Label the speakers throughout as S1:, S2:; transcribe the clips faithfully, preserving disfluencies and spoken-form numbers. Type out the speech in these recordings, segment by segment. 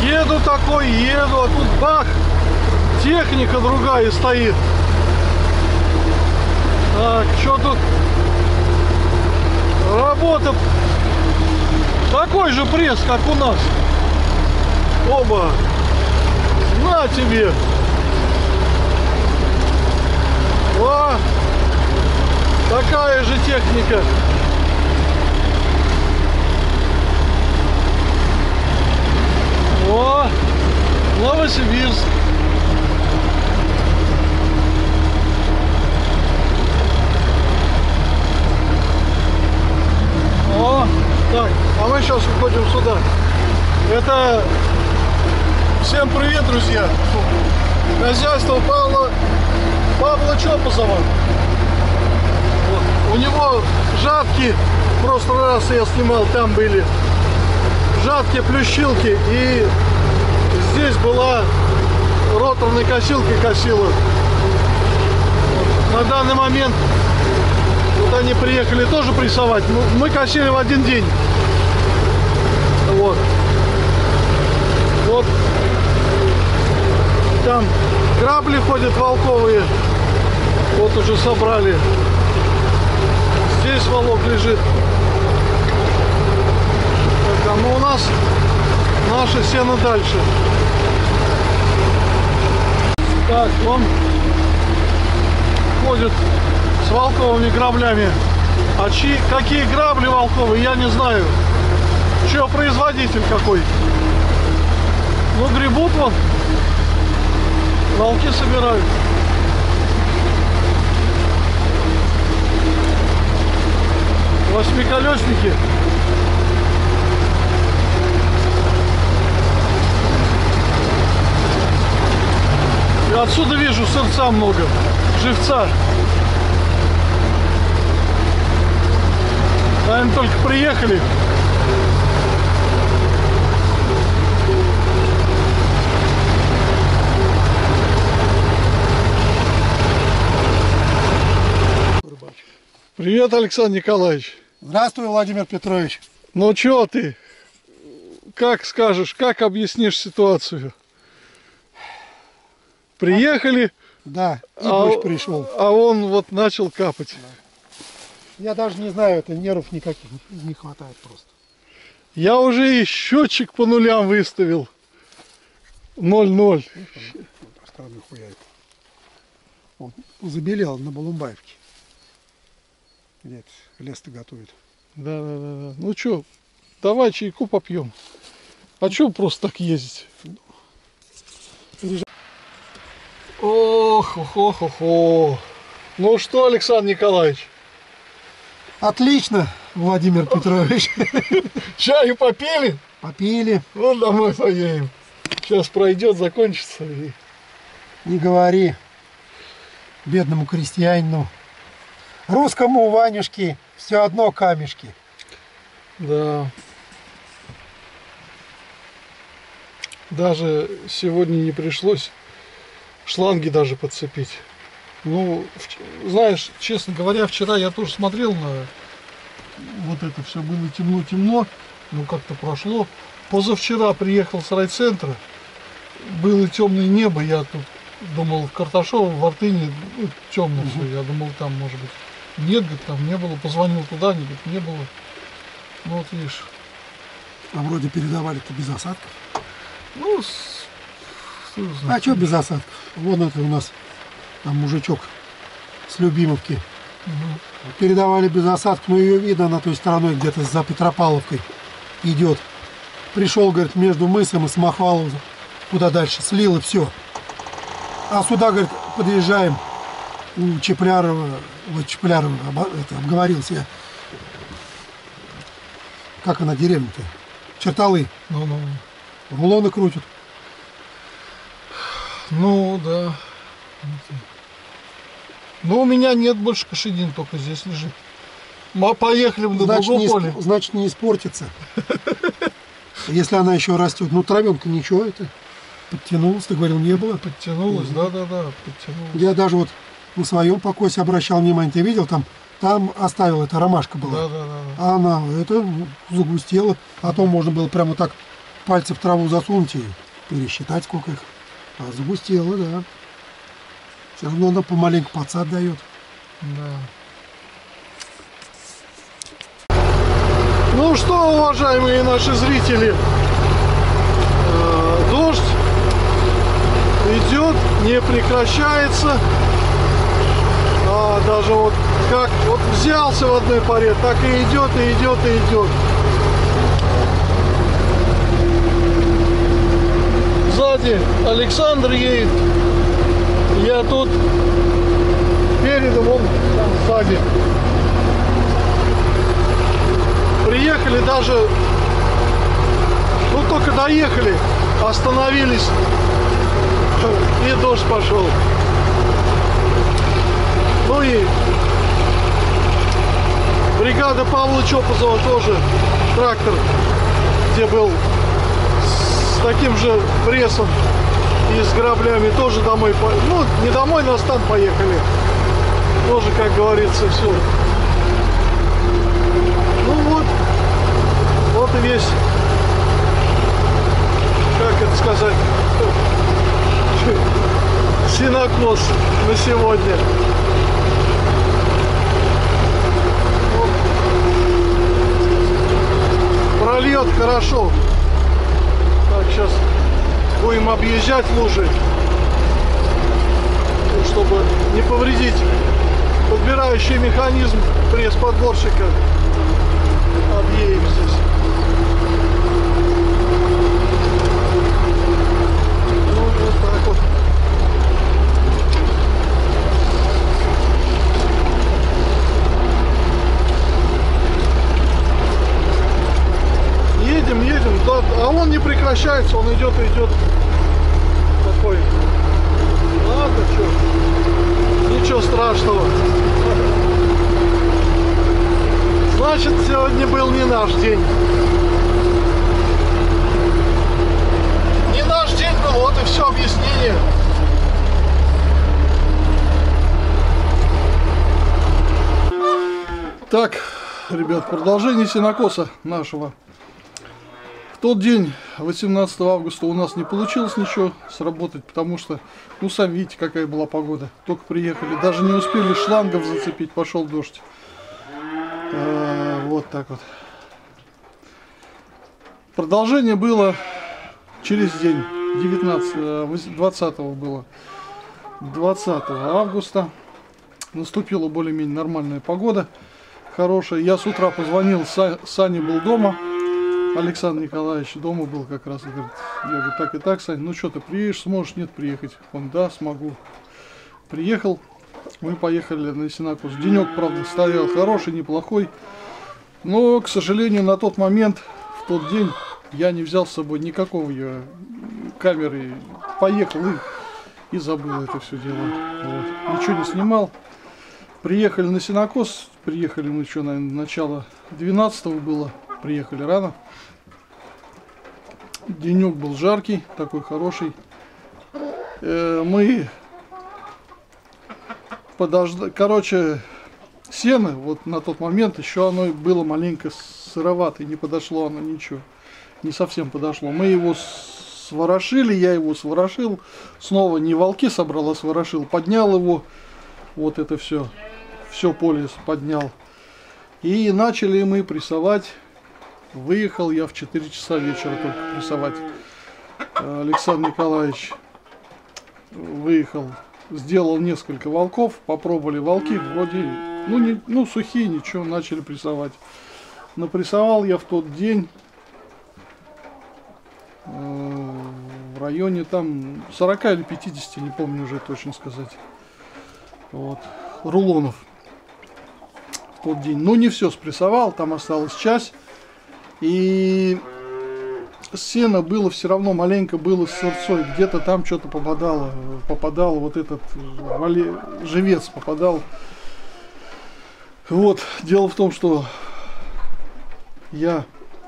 S1: Еду такой, еду, а тут бах, техника другая стоит. Так, что тут? Работа. Такой же пресс, как у нас. Оба. На тебе. О, такая же техника. О, Новосибирск. О, так, а мы сейчас уходим сюда. Это всем привет, друзья. Хозяйство Павла Павла Чопозова. Вот. У него жатки, в прошлый раз я снимал, там были жатки, плющилки, и здесь была роторной косилкой косила. Вот. На данный момент вот они приехали тоже прессовать. Мы косили в один день. Вот. Вот. Там грабли ходят волковые. Вот уже собрали. Здесь волок лежит. Так, а мы у нас наше сено дальше. Так, он ходит с волковыми граблями. А чьи, какие грабли волковые, я не знаю. Че, производитель какой? Ну, гребут вон. Волки собирают. Восьмиколесники. И отсюда вижу сырца много. Живца. Они только приехали. Привет, Александр Николаевич.
S2: Здравствуй, Владимир Петрович.
S1: Ну чё ты? Как скажешь, как объяснишь ситуацию? Приехали,
S2: да, и
S1: а,
S2: дождь пришел.
S1: А он вот начал капать.
S2: Да. Я даже не знаю, это нервов никаких не хватает просто.
S1: Я уже и счетчик по нулям выставил. ноль-ноль.
S2: Он забелел на Балумбаевке. Где лес-то готовит.
S1: Да, да, да, да. Ну чё, давай чайку попьем. А чё просто так ездить? Ох, ох, ох, ох, ох. Ну что, Александр Николаевич?
S2: Отлично, Владимир Петрович.
S1: Чаю попили?
S2: Попили.
S1: Вон домой поедем. Сейчас пройдет, закончится. И...
S2: Не говори бедному крестьянину. Русскому Ванюшке все одно камешки.
S1: Да. Даже сегодня не пришлось шланги даже подцепить. Ну, знаешь, честно говоря, вчера я тоже смотрел на вот это все, было темно-темно, ну как-то прошло. Позавчера приехал с райцентра, было темное небо, я тут думал в Карташово, в Артыне, ну, темно все, я думал там может быть. Нет, говорит, там не было, позвонил туда, они говорят, не было. Ну вот видишь.
S2: А вроде передавали-то без осадков.
S1: Ну, с...
S2: а что без осадков? Вон это у нас там мужичок с Любимовки. Угу. Передавали без осадков, но ее видно, она той стороной где-то за Петропавловкой идет. Пришел, говорит, между мысом и Самохваловым, куда дальше, слил и все. А сюда, говорит, подъезжаем у Чеплярова, вот Чеплярова, это, обговорился я. Как она деревня-то? Черталы.
S1: Ну, ну.
S2: Рулоны крутят.
S1: Ну, да. Ну, у меня нет больше кашедин, только здесь лежит. Мы поехали в другое поле.
S2: Значит, не испортится. Если она еще растет. Ну, травенка ничего, это подтянулась, ты говорил, не было.
S1: Подтянулась, да-да-да, подтянулась.
S2: Я даже вот на своем покосе обращал внимание, ты видел, там, там оставил, это ромашка была.
S1: Да, да, да.
S2: А она, это, загустела. А то можно было прямо так пальцы в траву засунуть и пересчитать, сколько их. А загустело, да. Все равно она помаленьку подсад дает.
S1: Да. Ну что, уважаемые наши зрители, э, дождь идет, не прекращается. А даже вот как вот взялся в одной паре, так и идет, и идет, и идет. Сзади Александр едет. Я тут передом, он там сзади. Приехали даже, ну только доехали, остановились, и дождь пошел. Ну и бригада Павла Чопозова тоже, трактор, где был с таким же прессом и с граблями, тоже домой, ну не домой, на стан поехали. Тоже, как говорится, все. Ну вот, вот и весь, как это сказать, сенокос на сегодня. Вот. Прольет хорошо. Так, сейчас будем объезжать лужи, чтобы не повредить подбирающий механизм пресс-подборщика. Объедем здесь. Ну, вот так вот. Едем, едем, а он не прекращается, он идет и идет. Такой. Ладно, что? Ничего страшного. Значит, сегодня был не наш день. Не наш день был, вот и все объяснение. Так, ребят, продолжение сенокоса нашего. В тот день, восемнадцатого августа, у нас не получилось ничего сработать, потому что, ну, сами видите, какая была погода. Только приехали, даже не успели шлангов зацепить, пошел дождь. А, вот так вот. Продолжение было через день, девятнадцатого, двадцатого было. двадцатого августа наступила более-менее нормальная погода, хорошая. Я с утра позвонил, Саня был дома. Александр Николаевич дома был как раз, говорит, я говорю, так и так, Сань, ну что, ты приедешь, сможешь, нет, приехать? Он, да, смогу. Приехал, мы поехали на сенокос. Денек, правда, стоял хороший, неплохой, но, к сожалению, на тот момент, в тот день, я не взял с собой никакого я камеры, поехал и, и забыл это все дело. Вот. Ничего не снимал. Приехали на сенокос, приехали мы, что, наверное, начало двенадцатого было, приехали рано. Денек был жаркий, такой хороший. Э, мы подождали, короче, сено, вот на тот момент еще оно было маленько сыроватое, не подошло оно ничего, не совсем подошло. Мы его сворошили, я его сворошил, снова не волки собрал, а сворошил, поднял его, вот это все, все поле поднял. И начали мы прессовать. Выехал я в четыре часа вечера только прессовать. Александр Николаевич выехал, сделал несколько волков, попробовали волки, вроде, ну, не, ну сухие, ничего, начали прессовать. Напрессовал я в тот день э, в районе там сорока или пятидесяти, не помню уже точно сказать, вот, рулонов в тот день. Ну, не все спрессовал, там осталась часть. И сено было все равно маленько, было с сырцой, где-то там что-то попадало, попадал вот этот вале, живец попадал. Вот, дело в том, что я,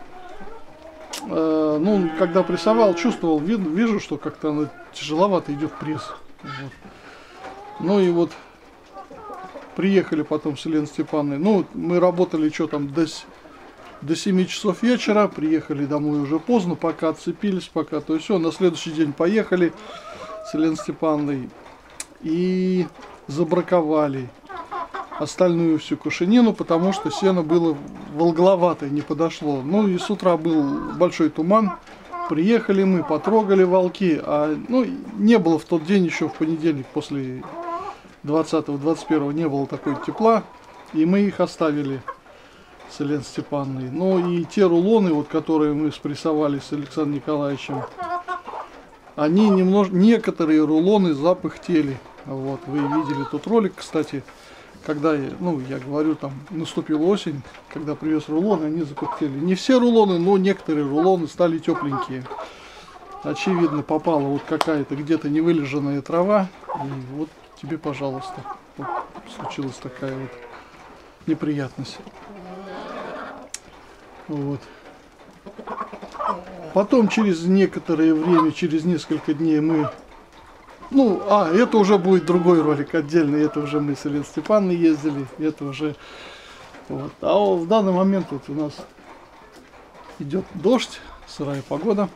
S1: э, ну, когда прессовал, чувствовал, вид, вижу, что как-то оно тяжеловато идет пресс. Вот. Ну и вот приехали потом с Еленой Степановной, ну, мы работали что там до до семи часов вечера, приехали домой уже поздно, пока отцепились, пока то есть все. На следующий день поехали с Еленой Степановной и забраковали остальную всю кушанину, потому что сено было волгловатое, не подошло. Ну и с утра был большой туман. Приехали мы, потрогали волки, а ну, не было в тот день, еще в понедельник, после двадцатого двадцать первого, не было такой тепла, и мы их оставили с Еленой Степановной. Ну и те рулоны, вот, которые мы спрессовали с Александром Николаевичем, они немножко, некоторые рулоны запыхтели. Вот, вы видели тот ролик, кстати, когда, ну, я говорю, там, наступила осень, когда привез рулоны, они запыхтели. Не все рулоны, но некоторые рулоны стали тепленькие. Очевидно, попала вот какая-то где-то невылеженная трава, и вот тебе, пожалуйста, вот случилась такая вот неприятность. Вот. Потом через некоторое время, через несколько дней мы... Ну, а, это уже будет другой ролик отдельный, это уже мы с Еленой Степановной ездили, это уже... Вот. А в данный момент вот у нас идет дождь, сырая погода.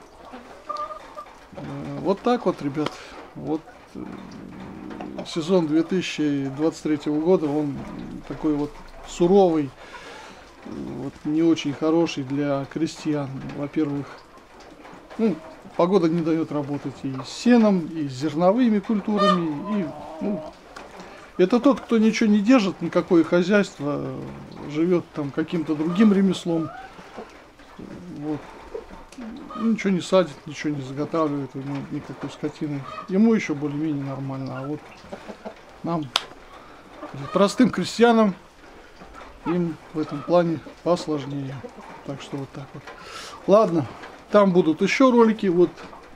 S1: Вот так вот, ребят, вот сезон две тысячи двадцать третьего года, он такой вот суровый, вот, не очень хороший для крестьян. Во-первых, ну, погода не дает работать и с сеном, и с зерновыми культурами. И, ну, это тот, кто ничего не держит, никакое хозяйство, живет там каким-то другим ремеслом. Вот. Ничего не садит, ничего не заготавливает, у него никакой скотины. Ему еще более-менее нормально. А вот нам, простым крестьянам, им в этом плане посложнее. Так что вот так вот. Ладно. Там будут еще ролики, вот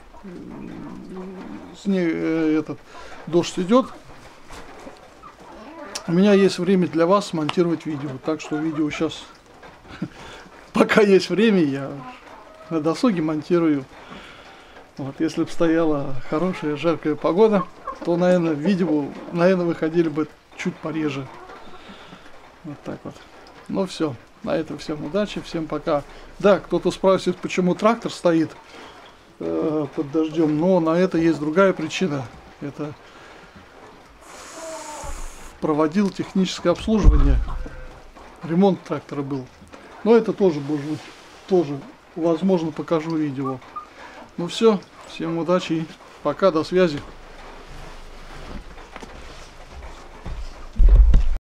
S1: снег, э, этот дождь идет. У меня есть время для вас смонтировать видео, так что видео сейчас, пока есть время, я на досуге монтирую. Вот, если бы стояла хорошая жаркая погода, то, наверное, видео, наверное, выходили бы чуть пореже. Вот так вот. Ну все. На этом всем удачи, всем пока. Да, кто-то спросит, почему трактор стоит э, под дождем, но на это есть другая причина. Это проводил техническое обслуживание, ремонт трактора был. Но это тоже, может, тоже, возможно, покажу видео. Ну все, всем удачи и пока, до связи.